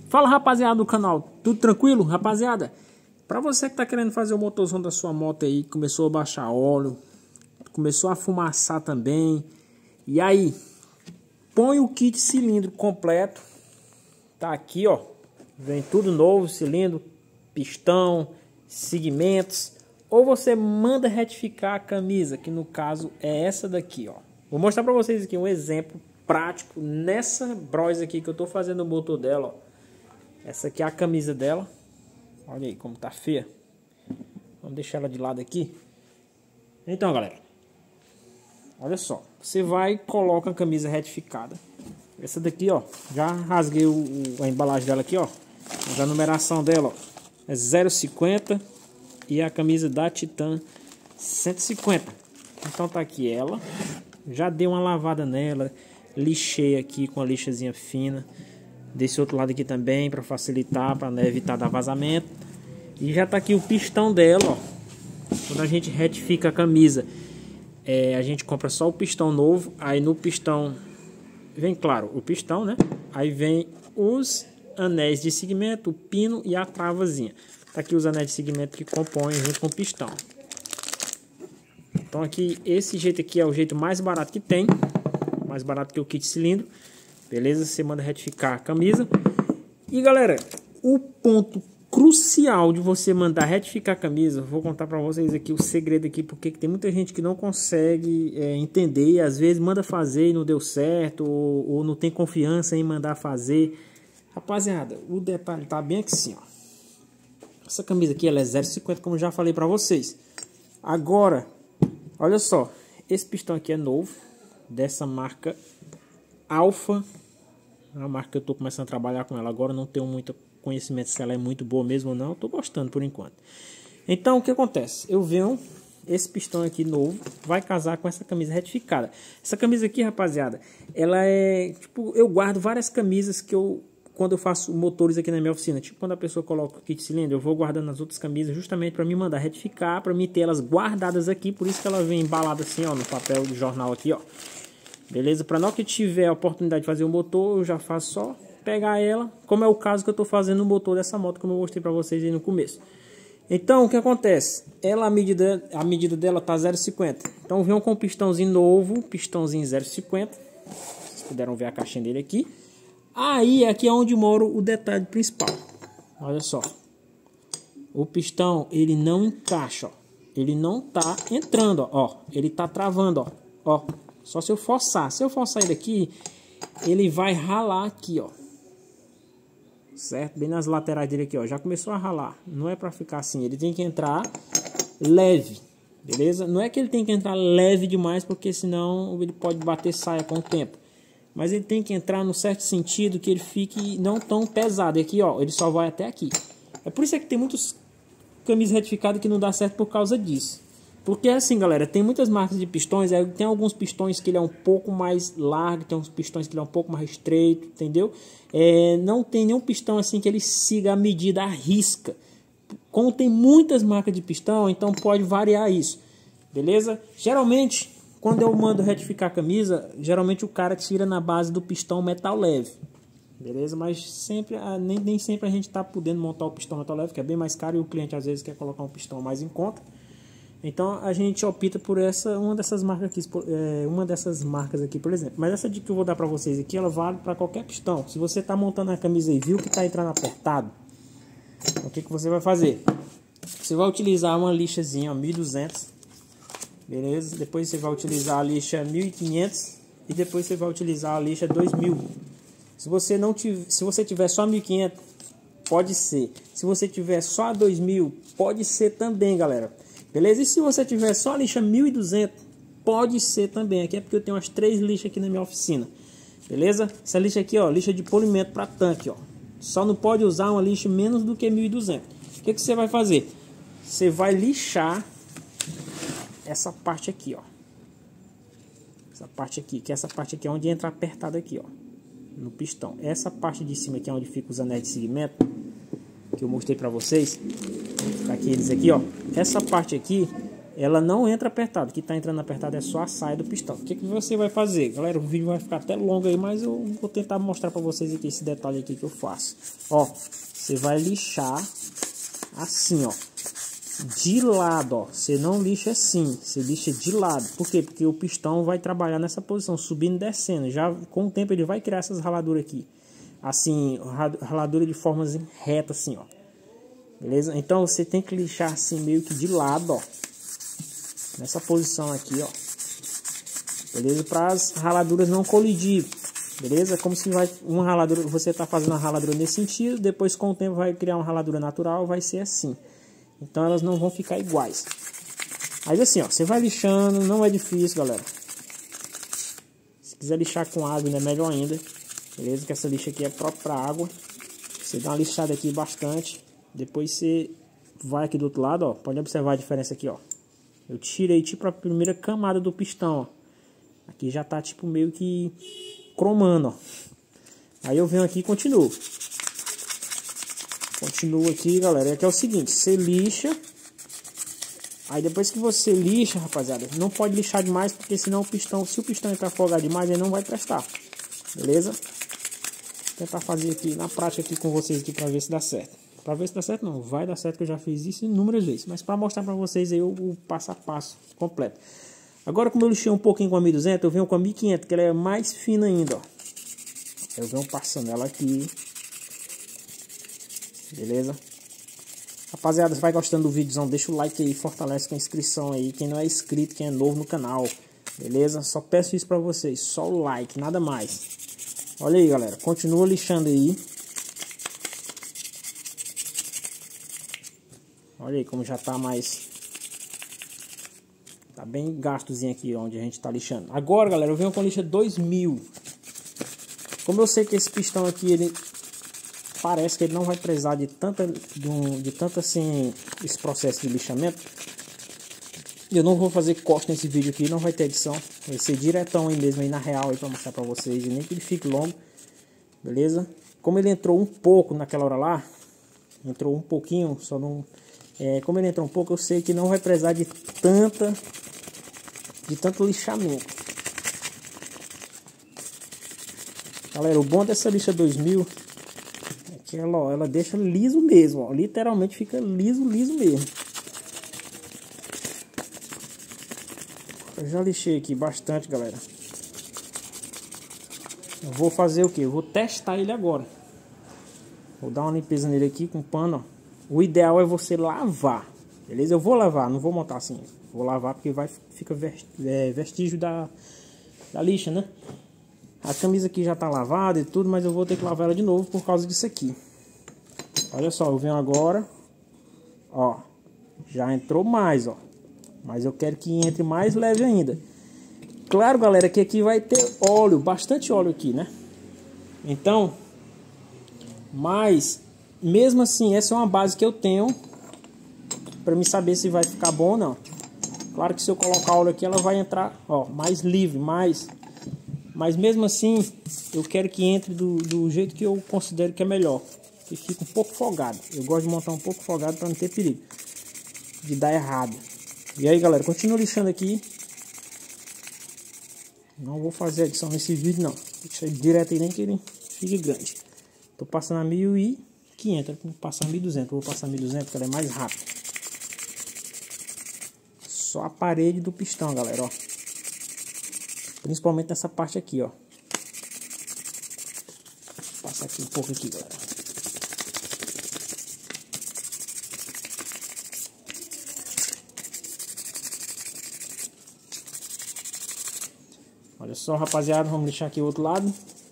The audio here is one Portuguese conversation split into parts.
Fala, rapaziada do canal, tudo tranquilo, rapaziada? Pra você que tá querendo fazer o motorzão da sua moto aí, começou a baixar óleo, começou a fumaçar também, e aí, põe o kit cilindro completo, tá aqui ó, vem tudo novo, cilindro, pistão, segmentos, ou você manda retificar a camisa, que no caso é essa daqui ó. Vou mostrar pra vocês aqui um exemplo prático nessa Bros aqui que eu tô fazendo o motor dela ó. Essa aqui é a camisa dela. Olha aí como tá feia. Vamos deixar ela de lado aqui. Então, galera. Olha só. Você vai e coloca a camisa retificada. Essa daqui, ó. Já rasguei a embalagem dela aqui, ó. Já a numeração dela, ó. É 0,50. E a camisa da Titan 150. Então tá aqui ela. Já dei uma lavada nela. Lixei aqui com a lixazinha fina. Desse outro lado aqui também, para facilitar, para evitar dar vazamento. E já tá aqui o pistão dela, ó. Quando a gente retifica a camisa, a gente compra só o pistão novo. Aí no pistão, vem claro, o pistão, né? Aí vem os anéis de segmento, o pino e a travazinha. Tá aqui os anéis de segmento que compõem junto com o pistão. Então aqui, esse jeito aqui é o jeito mais barato que tem. Mais barato que o kit cilindro. Beleza? Você manda retificar a camisa. E galera, o ponto crucial de você mandar retificar a camisa, vou contar pra vocês aqui o segredo aqui, porque tem muita gente que não consegue entender, e às vezes manda fazer e não deu certo, ou não tem confiança em mandar fazer. Rapaziada, o detalhe tá bem aqui assim, ó. Essa camisa aqui ela é 0,50, como já falei pra vocês. Agora, olha só, esse pistão aqui é novo, dessa marca Alfa, é uma marca que eu estou começando a trabalhar com ela agora, não tenho muito conhecimento se ela é muito boa mesmo ou não, estou gostando por enquanto. Então o que acontece? Eu venho, esse pistão aqui novo, vai casar com essa camisa retificada. Essa camisa aqui, rapaziada, ela é, tipo, eu guardo várias camisas que quando eu faço motores aqui na minha oficina, tipo quando a pessoa coloca o kit cilindro, eu vou guardando as outras camisas justamente para me mandar retificar, para me ter elas guardadas aqui, por isso que ela vem embalada assim, ó, no papel de jornal aqui, ó. Beleza? Para não que tiver a oportunidade de fazer o motor, eu já faço só pegar ela, como é o caso que eu estou fazendo no motor dessa moto, como eu mostrei para vocês aí no começo. Então, o que acontece? Ela, a medida dela tá 0,50. Então, vem com um pistãozinho novo, pistãozinho 0,50. Vocês puderam ver a caixinha dele aqui. Aí, aqui é onde mora o detalhe principal. Olha só. O pistão, ele não encaixa, ó. Ele não tá entrando, ó. Ele tá travando, ó. Ó. Só se eu forçar. Se eu forçar ele aqui, ele vai ralar aqui, ó. Certo? Bem nas laterais dele aqui, ó. Já começou a ralar. Não é pra ficar assim. Ele tem que entrar leve. Beleza? Não é que ele tem que entrar leve demais, porque senão ele pode bater saia com o tempo. Mas ele tem que entrar no certo sentido que ele fique não tão pesado. E aqui, ó, ele só vai até aqui. É por isso que tem muitos camisas retificadas que não dá certo por causa disso. Porque assim, galera, tem muitas marcas de pistões, tem alguns pistões que ele é um pouco mais largo, tem uns pistões que ele é um pouco mais estreito, entendeu? Não tem nenhum pistão assim que ele siga a medida à risca. Como tem muitas marcas de pistão, então pode variar isso, beleza? Geralmente, quando eu mando retificar a camisa, geralmente o cara tira na base do pistão metal leve, beleza? Mas sempre, nem sempre a gente tá podendo montar o pistão metal leve, que é bem mais caro, e o cliente às vezes quer colocar um pistão mais em conta. Então a gente opta por uma dessas marcas aqui, por exemplo. Mas essa dica que eu vou dar para vocês aqui, ela vale para qualquer pistão. Se você está montando a camisa e viu que está entrando apertado, o que você vai fazer? Você vai utilizar uma lixazinha 1200, beleza? Depois você vai utilizar a lixa 1500 e depois você vai utilizar a lixa 2000. Se você tiver só 1500, pode ser. Se você tiver só a 2000, pode ser também, galera. Beleza? E se você tiver só a lixa 1200, pode ser também. Aqui é porque eu tenho umas 3 lixas aqui na minha oficina. Beleza? Essa lixa aqui, ó, lixa de polimento para tanque, ó. Só não pode usar uma lixa menos do que 1200. O que você vai fazer? Você vai lixar essa parte aqui, ó. Essa parte aqui, que essa parte aqui é onde entra apertado aqui, ó. No pistão. Essa parte de cima aqui é onde fica os anéis de segmento, que eu mostrei para vocês. Tá aqui eles aqui, ó. Essa parte aqui ela não entra apertada. O que está entrando apertado é só a saia do pistão. O que você vai fazer? Galera, o vídeo vai ficar até longo aí, mas eu vou tentar mostrar para vocês aqui esse detalhe aqui que eu faço. Ó, você vai lixar assim, ó, de lado, ó. Você não lixa assim, você lixa de lado. Por quê? Porque o pistão vai trabalhar nessa posição, subindo e descendo. Já com o tempo ele vai criar essas raladuras aqui. Assim, raladura de formas retas assim, ó. Beleza? Então você tem que lixar assim meio que de lado, ó. Nessa posição aqui, ó. Beleza? Para as raladuras não colidir. Beleza? Como se vai uma raladura, você tá fazendo uma raladura nesse sentido, depois com o tempo vai criar uma raladura natural, vai ser assim. Então elas não vão ficar iguais. Mas assim, ó, você vai lixando, não é difícil, galera. Se quiser lixar com água, ainda é melhor ainda. Beleza? Que essa lixa aqui é própria para água. Você dá uma lixada aqui bastante. Depois você vai aqui do outro lado, ó. Pode observar a diferença aqui, ó. Eu tirei tipo a primeira camada do pistão, ó. Aqui já tá tipo meio que cromando, ó. Aí eu venho aqui e continuo. Continuo aqui, galera. Aqui é o seguinte, você lixa. Aí depois que você lixa, rapaziada, não pode lixar demais, porque senão o pistão, se o pistão entrar folgado demais, ele não vai prestar. Beleza? Vou tentar fazer aqui na prática aqui com vocês aqui para ver se dá certo. Para ver se dá certo, não vai dar certo, que eu já fiz isso inúmeras vezes, mas para mostrar para vocês aí o passo a passo completo. Agora, como eu lixei um pouquinho com a 1200, eu venho com a 1500, que ela é mais fina ainda, ó. Eu venho passando ela aqui. Beleza? Rapaziada, se vai gostando do vídeo, deixa o like aí, fortalece com a inscrição aí. Quem não é inscrito, quem é novo no canal, beleza? Só peço isso para vocês, só o like, nada mais. Olha aí, galera, continua lixando aí. Olha aí como já tá mais... Tá bem gastozinho aqui onde a gente tá lixando. Agora, galera, eu venho com a lixa 2000. Como eu sei que esse pistão aqui, ele... Parece que ele não vai precisar de tanto assim, esse processo de lixamento. Eu não vou fazer corte nesse vídeo aqui, não vai ter edição. Vai ser diretão aí mesmo, aí na real, aí pra mostrar pra vocês. E nem que ele fique longo, beleza? Como ele entrou um pouco naquela hora lá, entrou um pouquinho, só não... como ele entrou um pouco, eu sei que não vai precisar de tanto lixamento. Galera, o bom dessa lixa 2000 é que ela deixa liso mesmo, ó. Literalmente fica liso mesmo. Eu já lixei aqui bastante, galera. Eu vou fazer o que? Eu vou testar ele agora. Vou dar uma limpeza nele aqui com pano, ó. O ideal é você lavar, beleza? Eu vou lavar, não vou montar assim. Vou lavar porque fica vestígio da lixa, né? A camisa aqui já tá lavada e tudo, mas eu vou ter que lavar ela de novo por causa disso aqui. Olha só, eu venho agora, ó, já entrou mais, ó. Mas eu quero que entre mais leve ainda. Claro, galera, que aqui vai ter óleo, bastante óleo aqui, né? Então, mas... Mesmo assim, essa é uma base que eu tenho para me saber se vai ficar bom ou não. Claro que se eu colocar óleo aqui, ela vai entrar, ó, mais livre, mas mesmo assim, eu quero que entre do jeito que eu considero que é melhor. Que fica um pouco folgado. Eu gosto de montar um pouco folgado para não ter perigo de dar errado. E aí, galera, continua lixando aqui. Não vou fazer edição nesse vídeo, não. Deixa ele direto aí, nem que ele fique grande. Tô passando a 1500, vou passar 1200, vou passar 1200 porque ela é mais rápida. Só a parede do pistão, galera, ó. Principalmente nessa parte aqui, ó. Vou passar aqui um pouco aqui, galera. Olha só, rapaziada, vamos deixar aqui o outro lado.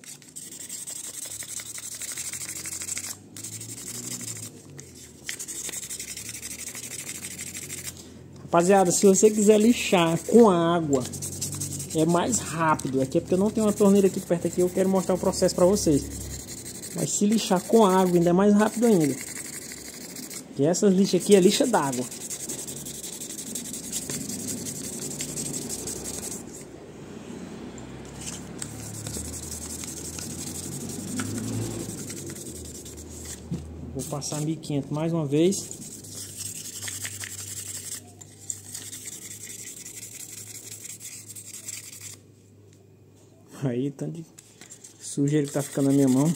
Rapaziada, se você quiser lixar com água, é mais rápido. Aqui é porque eu não tenho uma torneira aqui perto aqui, eu quero mostrar o processo para vocês. Mas se lixar com água, ainda é mais rápido ainda. E essas lixas aqui é lixa d'água. Vou passar 1500 mais uma vez. Aí, tanto de sujeira que tá ficando na minha mão.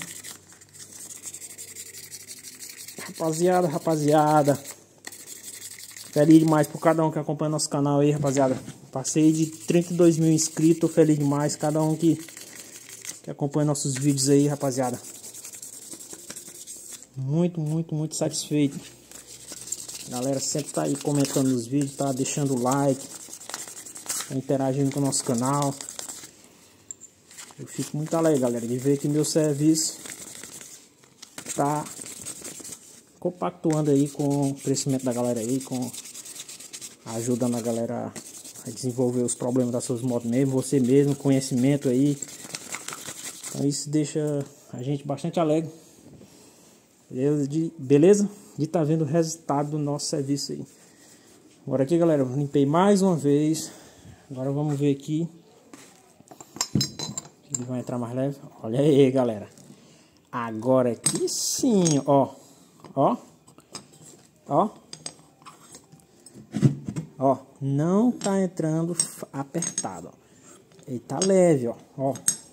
Rapaziada. Feliz demais por cada um que acompanha nosso canal aí, rapaziada. Passei de 32 mil inscritos, tô feliz demais. Cada um que acompanha nossos vídeos aí, rapaziada. Muito satisfeito. A galera sempre tá aí comentando nos vídeos, tá deixando like, tá interagindo com o nosso canal. Eu fico muito alegre, galera, de ver que meu serviço tá compactuando aí com o crescimento da galera aí, ajudando a galera a desenvolver os problemas das suas motos mesmo, você mesmo, conhecimento aí. Então isso deixa a gente bastante alegre. Beleza? De estar vendo o resultado do nosso serviço aí. Agora aqui, galera, eu limpei mais uma vez. Agora vamos ver aqui. Ele vai entrar mais leve. Olha aí, galera. Agora aqui sim, ó. Ó, não tá entrando apertado, ó. Ele tá leve, ó.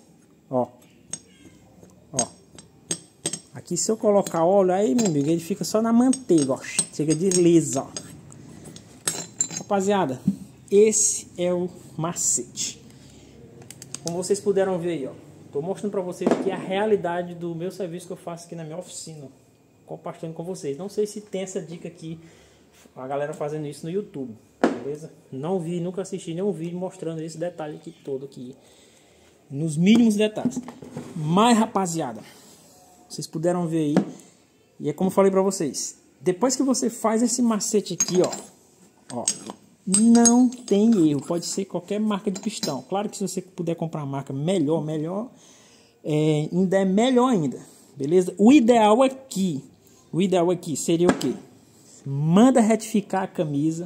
Aqui se eu colocar óleo aí, meu amigo, ele fica só na manteiga, ó. Chega de lisa, ó. Rapaziada, esse é o macete. Como vocês puderam ver aí, ó. Tô mostrando pra vocês aqui a realidade do meu serviço que eu faço aqui na minha oficina. Compartilhando com vocês. Não sei se tem essa dica aqui, a galera fazendo isso no YouTube, beleza? Não vi, nunca assisti nenhum vídeo mostrando esse detalhe aqui todo aqui, nos mínimos detalhes. Mas, rapaziada, vocês puderam ver aí, e é como eu falei pra vocês, depois que você faz esse macete aqui, ó, não tem erro. Pode ser qualquer marca de pistão. Claro que se você puder comprar uma marca melhor, ainda é melhor ainda, beleza? O ideal aqui seria o quê? Manda retificar a camisa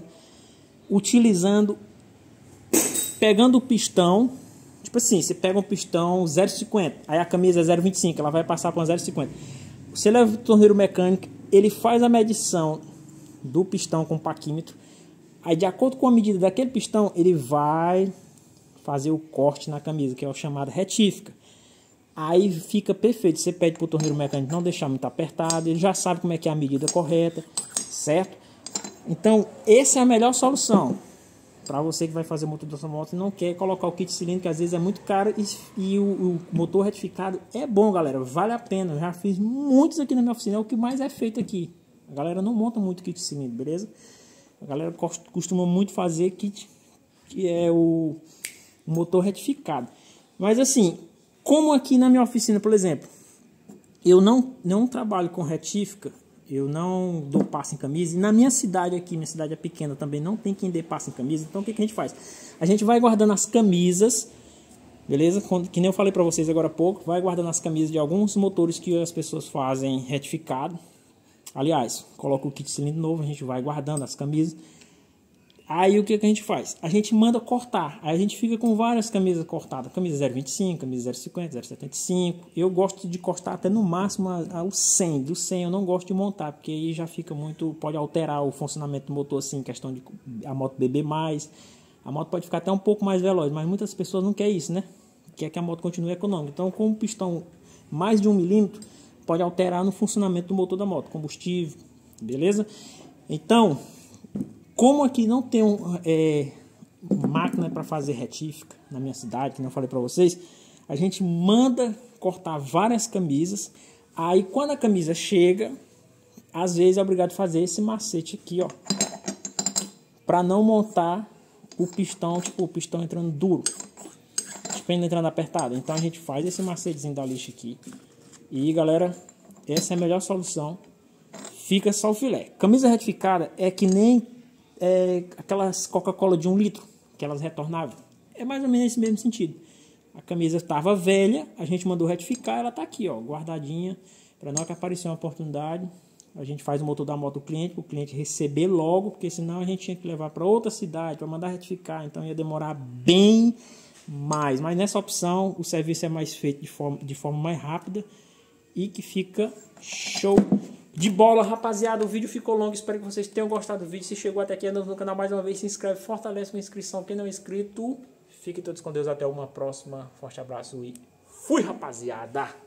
pegando o pistão. Tipo assim, você pega um pistão 0,50, aí a camisa é 0,25, ela vai passar para 0,50. Você leva o torneiro mecânico, ele faz a medição do pistão com o paquímetro. Aí, de acordo com a medida daquele pistão, ele vai fazer o corte na camisa, que é o chamado retífica. Aí fica perfeito. Você pede para o torneiro mecânico não deixar muito apertado, ele já sabe como é que é a medida correta, certo? Então, essa é a melhor solução para você que vai fazer o motor da sua moto e não quer colocar o kit cilindro, que às vezes é muito caro, e o motor retificado é bom, galera, vale a pena. Eu já fiz muitos aqui na minha oficina, é o que mais é feito aqui. A galera não monta muito kit cilindro, beleza? A galera costuma muito fazer kit, que é o motor retificado. Mas assim, como aqui na minha oficina, por exemplo, eu não trabalho com retífica, eu não dou passo em camisa. E na minha cidade aqui, minha cidade é pequena também, não tem quem dê passo em camisa. Então o que a gente faz? A gente vai guardando as camisas, beleza? Que nem eu falei para vocês agora há pouco, vai guardando as camisas de alguns motores que as pessoas fazem retificado. Aliás, coloca o kit cilindro novo, a gente vai guardando as camisas. Aí o que a gente faz? A gente manda cortar. Aí a gente fica com várias camisas cortadas. Camisa 0,25, camisa 0,50, 0,75. Eu gosto de cortar até no máximo ao 100. Do 100 eu não gosto de montar, porque aí já fica muito... Pode alterar o funcionamento do motor, assim, questão de a moto beber mais. A moto pode ficar até um pouco mais veloz, mas muitas pessoas não querem isso, né? Quer que a moto continue econômica. Então, com um pistão mais de 1 milímetro, pode alterar no funcionamento do motor da moto. Combustível, beleza? Então... Como aqui não tem máquina para fazer retífica na minha cidade, que eu falei para vocês, a gente manda cortar várias camisas. Aí quando a camisa chega, às vezes é obrigado a fazer esse macete aqui, ó, para não montar o pistão, tipo o pistão entrando duro, tipo ele entrando apertado. Então a gente faz esse macetezinho da lixa aqui. E galera, essa é a melhor solução. Fica só o filé. Camisa retificada é que nem aquelas Coca-Cola de 1 litro, aquelas retornáveis. É mais ou menos esse mesmo sentido. A camisa estava velha, a gente mandou retificar, ela está aqui, ó, guardadinha, para não que aparecer uma oportunidade. A gente faz o motor da moto do cliente, para o cliente receber logo, porque senão a gente tinha que levar para outra cidade para mandar retificar, então ia demorar bem mais. Mas nessa opção o serviço é mais feito de forma mais rápida e que fica show de bola, rapaziada. O vídeo ficou longo, espero que vocês tenham gostado do vídeo. Se chegou até aqui no canal mais uma vez, se inscreve, fortalece com a inscrição. Quem não é inscrito, Fiquem todos com Deus. Até uma próxima. Forte abraço e fui, rapaziada!